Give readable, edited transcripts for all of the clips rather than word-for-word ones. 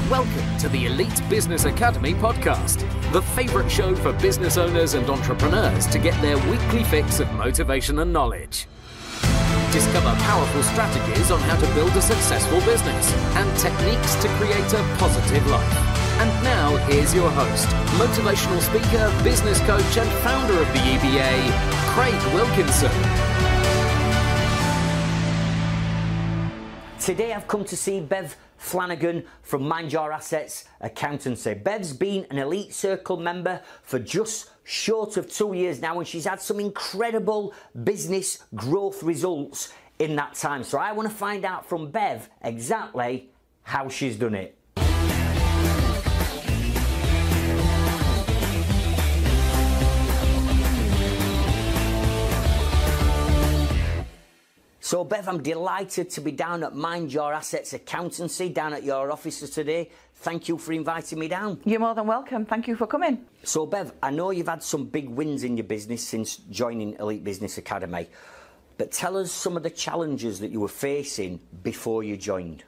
Welcome to the Elite Business Academy podcast, the favorite show for business owners and entrepreneurs to get their weekly fix of motivation and knowledge. Discover powerful strategies on how to build a successful business and techniques to create a positive life. And now, here's your host, motivational speaker, business coach, and founder of the EBA, Craig Wilkinson. Today I've come to see Bev Flanagan from Mind Your Assets Accountancy. Bev's been an Elite Circle member for just short of 2 years now, and she's had some incredible business growth results in that time. So I want to find out from Bev exactly how she's done it. So Bev, I'm delighted to be down at Mind Your Assets Accountancy, down at your offices today. Thank you for inviting me down. You're more than welcome. Thank you for coming. So Bev, I know you've had some big wins in your business since joining Elite Business Academy, but tell us some of the challenges that you were facing before you joined.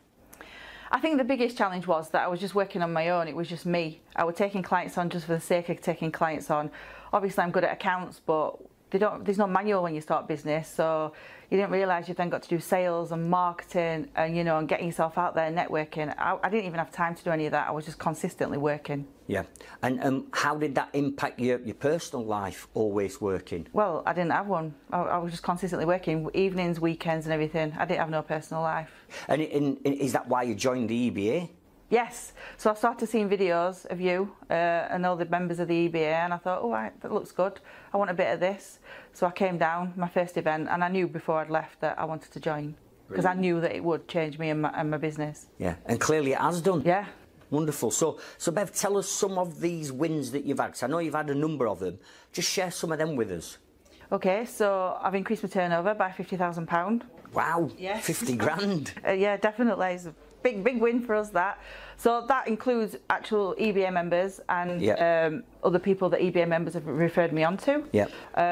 I think the biggest challenge was that I was just working on my own. It was just me. I was taking clients on just for the sake of taking clients on. Obviously, I'm good at accounts, but there's no manual when you start business, so you didn't realise you've then got to do sales and marketing and, you know, and getting yourself out there, networking. I didn't even have time to do any of that. I was just consistently working. Yeah. And how did that impact your personal life, always working? Well, I didn't have one. I was just consistently working, evenings, weekends and everything. I didn't have no personal life. And is that why you joined the EBA? Yes. So I started seeing videos of you and all the members of the EBA, and I thought, oh, right, that looks good. I want a bit of this. So I came down, my first event, and I knew before I'd left that I wanted to join because I knew that it would change me and my business. Yeah, and clearly it has done. Yeah. Wonderful. So Bev, tell us some of these wins that you've had, because I know you've had a number of them. Just share some of them with us. Okay, so I've increased my turnover by £50,000. Wow, yes. 50 grand. Yeah, definitely. It's a big win for us, that. So that includes actual EBA members and other people that EBA members have referred me on to. Yeah.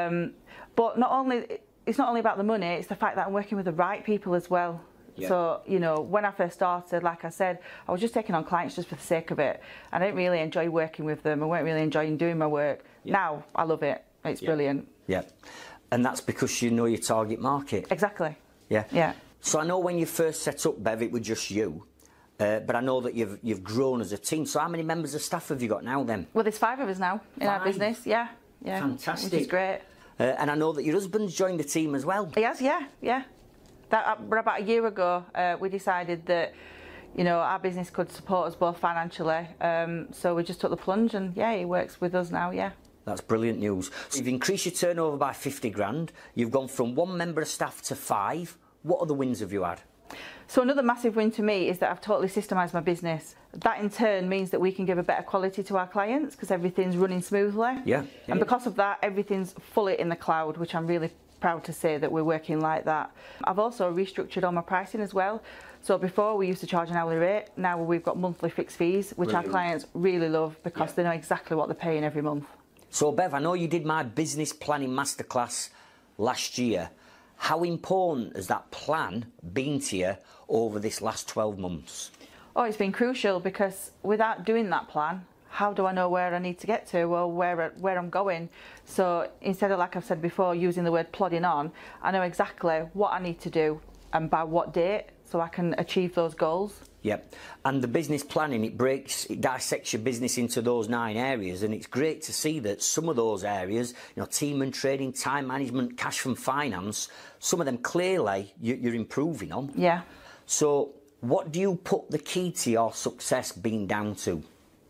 But it's not only about the money, it's the fact that I'm working with the right people as well. Yeah. So, you know, when I first started, like I said, I was just taking on clients just for the sake of it. I didn't really enjoy working with them. I weren't really enjoying doing my work. Yeah. Now, I love it. It's brilliant. Yeah. And that's because you know your target market. Exactly. Yeah. Yeah. So I know when you first set up, Bev, it was just you. But I know that you've grown as a team. So how many members of staff have you got now then? Well, there's 5 of us now in our business. Yeah. Yeah. Fantastic. Which is great. And I know that your husband's joined the team as well. He has, yeah. But about a year ago, we decided that, you know, our business could support us both financially. So we just took the plunge, and yeah, he works with us now. Yeah. That's brilliant news. So you've increased your turnover by 50 grand. You've gone from 1 member of staff to 5. What other wins have you had? So another massive win to me is that I've totally systemised my business. That in turn means that we can give a better quality to our clients because everything's running smoothly. Yeah. And because of that, everything's fully in the cloud, which I'm really proud to say that we're working like that. I've also restructured all my pricing as well. So before we used to charge an hourly rate, now we've got monthly fixed fees, which our clients really love because they know exactly what they're paying every month. So Bev, I know you did my business planning masterclass last year. How important has that plan been to you over this last 12 months? Oh, it's been crucial because without doing that plan, how do I know where I need to get to or where I'm going? So instead of, like I've said before, using the word plodding on, I know exactly what I need to do and by what date so I can achieve those goals. Yep. And the business planning, it dissects your business into those 9 areas, and it's great to see that some of those areas, you know, team and trading, time management, cash from finance, some of them clearly you're improving on. Yeah. So what do you put the key to your success being down to?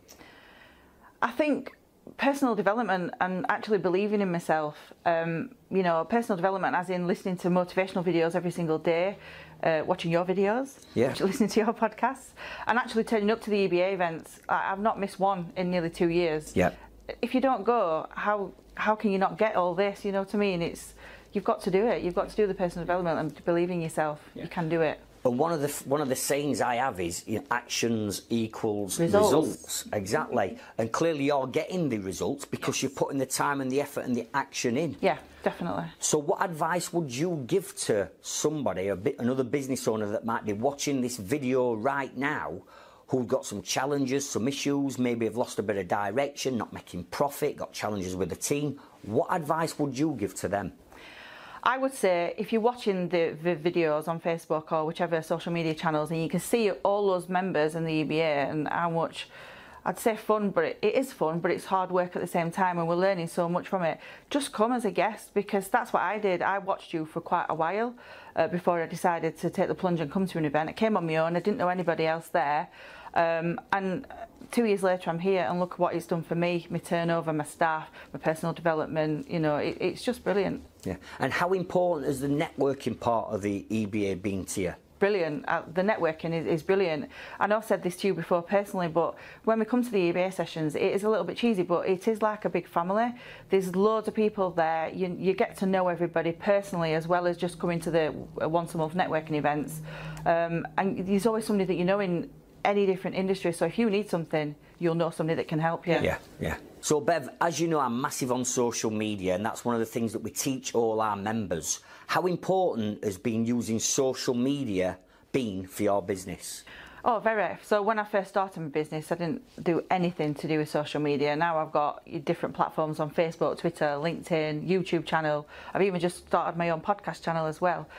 I think personal development and actually believing in myself. You know, personal development as in listening to motivational videos every single day, watching your videos, listening to your podcasts, and actually turning up to the EBA events. I've not missed one in nearly 2 years. Yeah. If you don't go, how can you not get all this? You know what I mean? You've got to do it. You've got to do the personal development and believe in yourself. Yeah. You can do it. And one of the sayings I have is, you know, actions equals results. Exactly. And clearly you're getting the results because you're putting the time and the effort and the action in. Yeah, definitely. So what advice would you give to somebody, another business owner that might be watching this video right now? who've got some challenges, some issues, maybe have lost a bit of direction, not making profit, got challenges with the team. What advice would you give to them? I would say if you're watching the videos on Facebook or whichever social media channels, and you can see all those members in the EBA and how much, I'd say fun, but it is fun, but it's hard work at the same time, and we're learning so much from it. Just come as a guest, because that's what I did. I watched you for quite a while before I decided to take the plunge and come to an event. I came on my own, I didn't know anybody else there. And 2 years later I'm here, and look at what it's done for me, my turnover, my staff, my personal development. You know, it's just brilliant. Yeah. And how important has the networking part of the EBA been to you? Brilliant. The networking is brilliant. I know I've said this to you before personally, but when we come to the EBA sessions, it is a little bit cheesy, but it is like a big family. There's loads of people there. You get to know everybody personally, as well as just coming to the once a month networking events. And there's always somebody that you know in any different industry. So if you need something, you'll know somebody that can help you. Yeah, yeah. So Bev, as you know, I'm massive on social media, and that's one of the things that we teach all our members. How important has been using social media been for your business? Oh, very. So when I first started my business, I didn't do anything to do with social media. Now I've got different platforms on Facebook, Twitter, LinkedIn, YouTube channel. I've even just started my own podcast channel as well.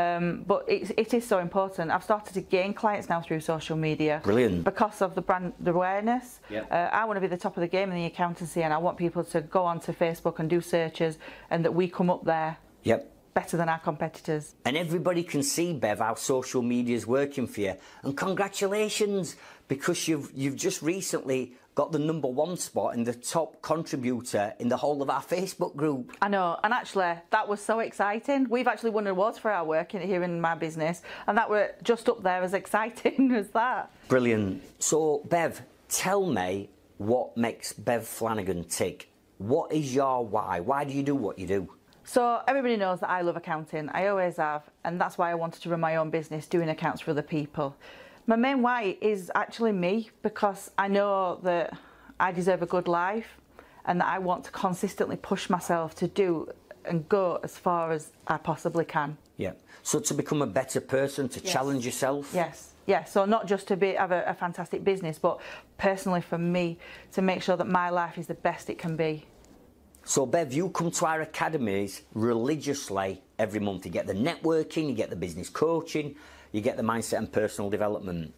But it is so important. I've started to gain clients now through social media. Brilliant. Because of the brand awareness. Yep. I want to be the top of the game in the accountancy, and I want people to go onto Facebook and do searches, and that we come up there. Yep. Better than our competitors. And everybody can see, Bev, how social media is working for you. And congratulations, because you've just recently got the #1 spot in the top contributor in the whole of our Facebook group. I know, and actually that was so exciting. We've actually won awards for our work here in my business, and that were just up there as exciting as that. Brilliant. So, Bev, tell me what makes Bev Flanagan tick. What is your why? Why do you do what you do? So everybody knows that I love accounting. I always have, and that's why I wanted to run my own business doing accounts for other people. My main why is actually me, because I know that I deserve a good life, and that I want to consistently push myself to do and go as far as I possibly can. Yeah. So to become a better person, to challenge yourself? Yes. Yeah, so not just to have a fantastic business, but personally for me, to make sure that my life is the best it can be. So, Bev, you come to our academies religiously every month. You get the networking, you get the business coaching, you get the mindset and personal development.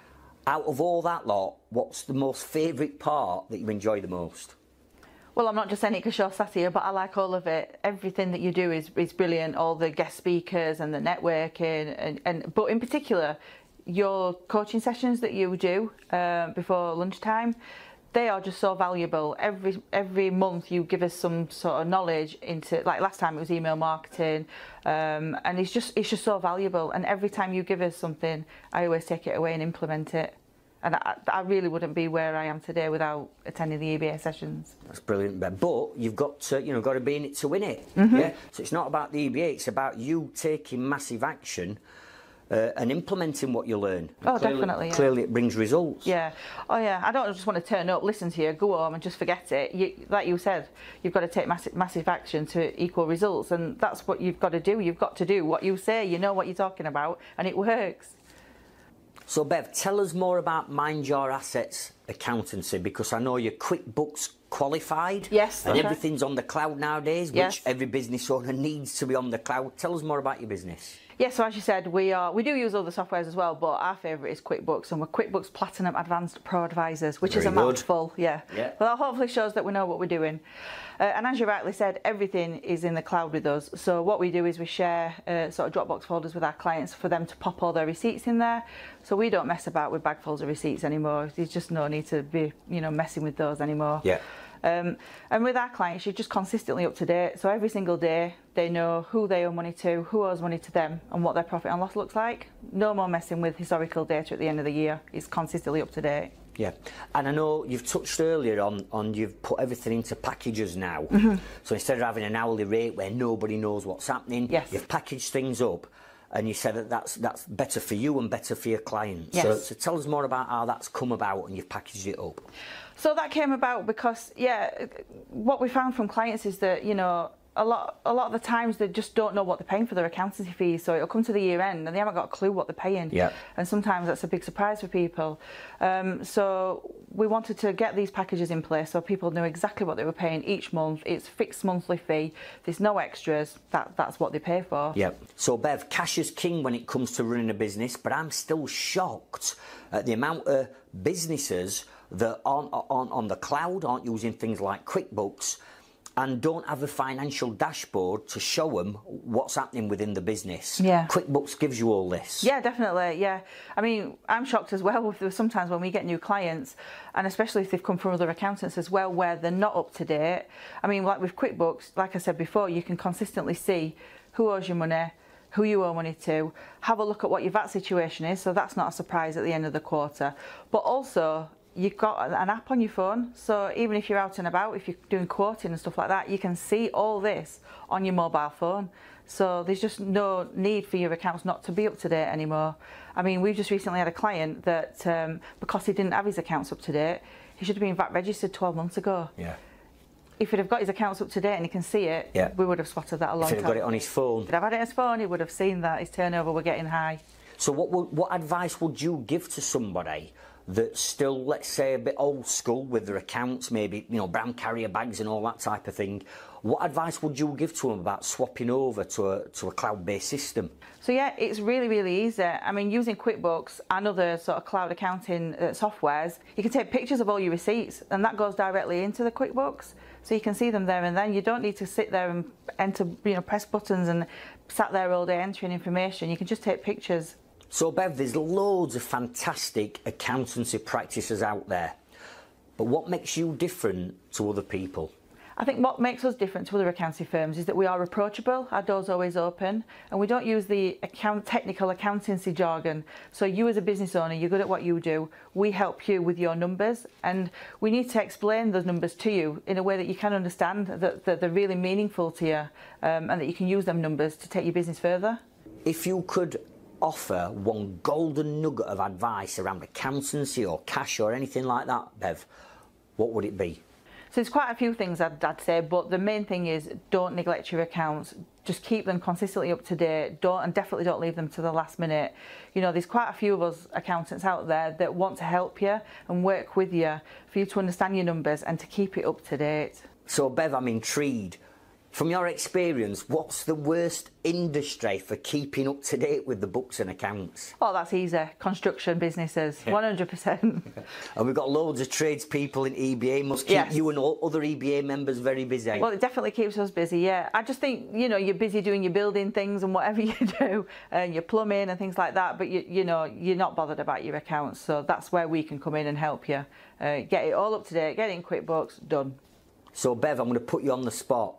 Out of all that lot, what's the most favourite part that you enjoy the most? Well, I'm not just saying it because you're sat here, but I like all of it. Everything that you do is brilliant. All the guest speakers and the networking, but in particular, your coaching sessions that you do before lunchtime, they are just so valuable. Every month you give us some sort of knowledge into, like last time it was email marketing, and it's just so valuable. And every time you give us something, I always take it away and implement it. And I really wouldn't be where I am today without attending the EBA sessions. That's brilliant, Bev. But you've got to, got to be in it to win it. Mm-hmm. Yeah. So it's not about the EBA; it's about you taking massive action. And implementing what you learn. Oh, definitely. Yeah. Clearly, it brings results. Yeah. Oh, yeah. I don't just want to turn up, listen to you, go home, and just forget it. Like you said, you've got to take massive action to equal results, and that's what you've got to do. You've got to do what you say. You know what you're talking about, and it works. So, Bev, tell us more about Mind Your Assets Accountancy, because I know you're QuickBooks qualified. Yes. And everything's on the cloud nowadays, which yes. every business owner needs to be on the cloud. Tell us more about your business. Yeah, so as you said, we do use other softwares as well, but our favourite is QuickBooks, and we're QuickBooks Platinum Advanced Pro Advisors, which is a mouthful. Yeah. But that hopefully shows that we know what we're doing. And as you rightly said, everything is in the cloud with us. So what we do is we share sort of Dropbox folders with our clients for them to pop all their receipts in there. So we don't mess about with bagfuls of receipts anymore. There's just no need to be, messing with those anymore. Yeah. And with our clients, you're just consistently up to date. So every single day, they know who they owe money to, who owes money to them, and what their profit and loss looks like. No more messing with historical data at the end of the year. It's consistently up to date. Yeah, and I know you've touched earlier on you've put everything into packages now. Mm-hmm. So instead of having an hourly rate where nobody knows what's happening, yes. You've packaged things up, and you said that's better for you and better for your clients. Yes. So tell us more about how that's come about and you've packaged it up. So that came about because, what we found from clients is that, a lot of the times they just don't know what they're paying for their accountancy fees, so it'll come to the year end and they haven't got a clue what they're paying. Yeah. And sometimes that's a big surprise for people. So we wanted to get these packages in place so people knew exactly what they were paying each month. It's a fixed monthly fee, there's no extras, that's what they pay for. Yeah. So Bev, cash is king when it comes to running a business, but I'm still shocked at the amount of businesses that aren't on the cloud, aren't using things like QuickBooks, and don't have a financial dashboard to show them what's happening within the business. Yeah. QuickBooks gives you all this. Yeah, definitely, yeah. I mean, I'm shocked as well with sometimes when we get new clients, and especially if they've come from other accountants as well, where they're not up to date. I mean, like with QuickBooks, like I said before, you can consistently see who owes you money, who you owe money to, have a look at what your VAT situation is, so that's not a surprise at the end of the quarter. But also, you've got an app on your phone, so even if you're out and about, if you're doing quoting and stuff like that, you can see all this on your mobile phone. So there's just no need for your accounts not to be up to date anymore. I mean, we've just recently had a client that, because he didn't have his accounts up to date, he should have been VAT registered 12 months ago. Yeah. If he'd have got his accounts up to date and he can see it, yeah, we would have spotted that a long time. If he'd have got it on his phone. If he'd have had it on his phone, he would have seen that his turnover were getting high. So what advice would you give to somebody that's still, let's say, a bit old school with their accounts, maybe, you know, brown carrier bags and all that type of thing? What advice would you give to them about swapping over to a cloud-based system? So yeah, it's really, really easy. I mean, using QuickBooks and other sort of cloud accounting softwares, you can take pictures of all your receipts and that goes directly into the QuickBooks. So you can see them there and then. You don't need to sit there and enter, you know, press buttons and sat there all day entering information. You can just take pictures. So Bev, there's loads of fantastic accountancy practices out there, but what makes you different to other people? I think what makes us different to other accounting firms is that we are approachable, our door's always open, and we don't use the technical accountancy jargon. So you as a business owner, you're good at what you do, we help you with your numbers, and we need to explain those numbers to you in a way that you can understand, that they're really meaningful to you, and that you can use them numbers to take your business further. If you could offer one golden nugget of advice around accountancy or cash or anything like that, Bev, what would it be? So there's quite a few things I'd say, but the main thing is don't neglect your accounts. Just keep them consistently up to date. Definitely don't leave them to the last minute. You know, there's quite a few of us accountants out there that want to help you and work with you for you to understand your numbers and to keep it up to date. So Bev, I'm intrigued. From your experience, what's the worst industry for keeping up to date with the books and accounts? Oh, that's easy. Construction businesses, 100%. And we've got loads of tradespeople in EBA. Must keep you and all other EBA members very busy. Well, it definitely keeps us busy, yeah. I just think, you know, you're busy doing your building things and whatever you do, and your plumbing and things like that, but, you know, you're not bothered about your accounts. So that's where we can come in and help you. Get it all up to date, get it in QuickBooks, done. So, Bev, I'm going to put you on the spot.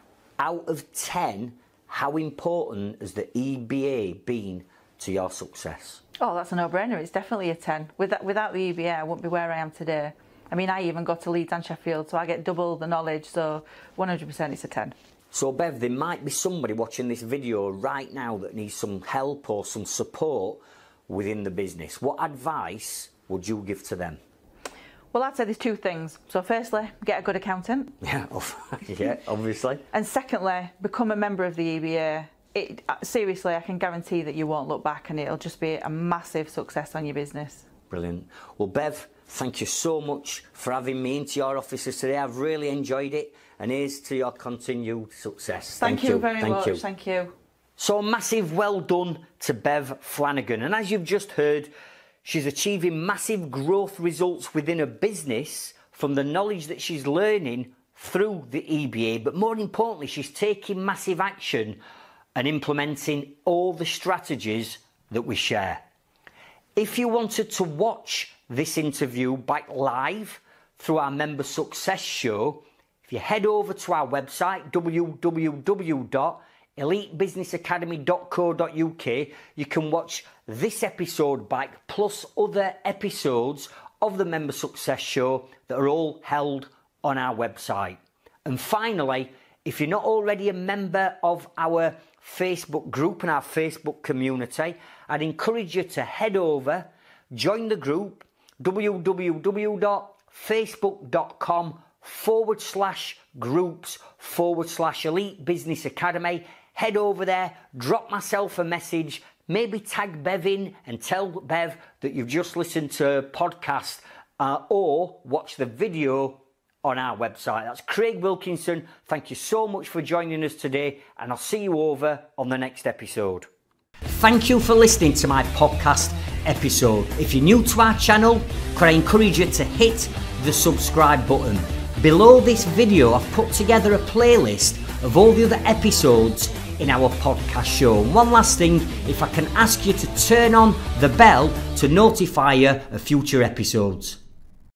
Out of 10, how important has the EBA been to your success? Oh, that's a no-brainer. It's definitely a 10. Without the EBA, I wouldn't be where I am today. I mean, I even go to Leeds and Sheffield, so I get double the knowledge, so 100% it's a 10. So, Bev, there might be somebody watching this video right now that needs some help or some support within the business. What advice would you give to them? Well, I'd say there's two things. So firstly, get a good accountant. Yeah, yeah, obviously. And secondly, become a member of the EBA. Seriously, I can guarantee that you won't look back and it'll just be a massive success on your business. Brilliant. Well, Bev, thank you so much for having me into your offices today. I've really enjoyed it, and here's to your continued success. Thank you very much. Thank you. So a massive well done to Bev Flanagan. And as you've just heard, she's achieving massive growth results within her business from the knowledge that she's learning through the EBA, but more importantly, she's taking massive action and implementing all the strategies that we share. If you wanted to watch this interview back live through our Member Success Show, if you head over to our website, www.elitebusinessacademy.co.uk, you can watch this episode back, plus other episodes of the Member Success Show that are all held on our website. And finally, if you're not already a member of our Facebook group and our Facebook community, I'd encourage you to head over, join the group, www.facebook.com/ facebook.com/groups/Elite Business Academy. Head over there, drop myself a message, maybe tag Bev in and tell Bev that you've just listened to a podcast or watch the video on our website. That's Craig Wilkinson. Thank you so much for joining us today, and I'll see you over on the next episode. Thank you for listening to my podcast episode. If you're new to our channel, could I encourage you to hit the subscribe button. Below this video, I've put together a playlist of all the other episodes in our podcast show. And one last thing, if I can ask you to turn on the bell to notify you of future episodes.